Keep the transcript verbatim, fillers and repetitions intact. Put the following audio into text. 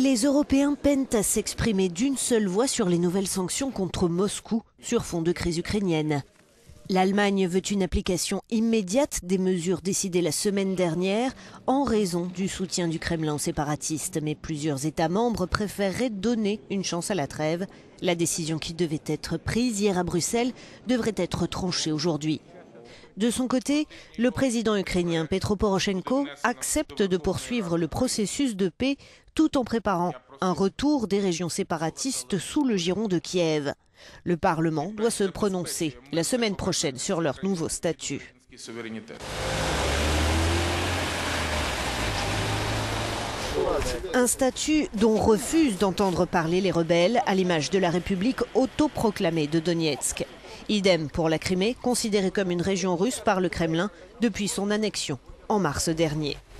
Les Européens peinent à s'exprimer d'une seule voix sur les nouvelles sanctions contre Moscou sur fond de crise ukrainienne. L'Allemagne veut une application immédiate des mesures décidées la semaine dernière en raison du soutien du Kremlin aux séparatistes. Mais plusieurs États membres préféreraient donner une chance à la trêve. La décision qui devait être prise hier à Bruxelles devrait être tranchée aujourd'hui. De son côté, le président ukrainien Petro Poroshenko accepte de poursuivre le processus de paix tout en préparant un retour des régions séparatistes sous le giron de Kiev. Le Parlement doit se prononcer la semaine prochaine sur leur nouveau statut. Un statut dont refusent d'entendre parler les rebelles, à l'image de la République autoproclamée de Donetsk. Idem pour la Crimée, considérée comme une région russe par le Kremlin depuis son annexion en mars dernier.